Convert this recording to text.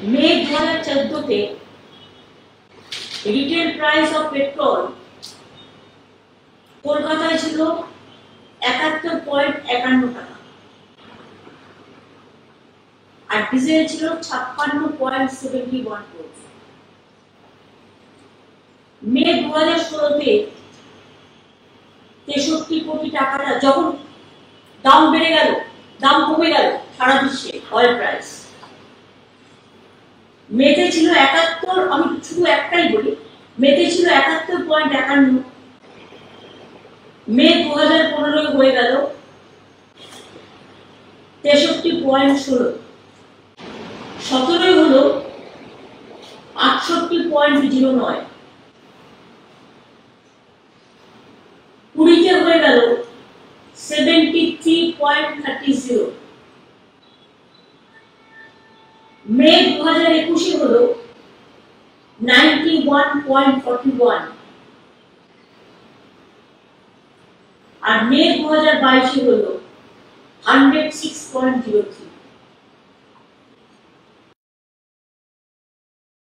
মে 2014 তে retail price of petrol কলকাতায় ছিল 71.51 টাকা আর ডিজেল ছিল 56.71 টাকা। মে 2016 তে 63 কোটি টাকাটা যখন দাম বেড়ে গেল, দাম কমে গেল সারা বিশ্বে অয়েল প্রাইস, মেতে ছিল 71, আমি শুধু একটাই বলি, মেতে ছিল 71.51, মে 2015 হয়ে গেল 63.16, 17 হলো 68.09, 20 হয়ে গেল 73.30, মে 2021 হলো 91.41 আর মে 2022 হলো 106.03।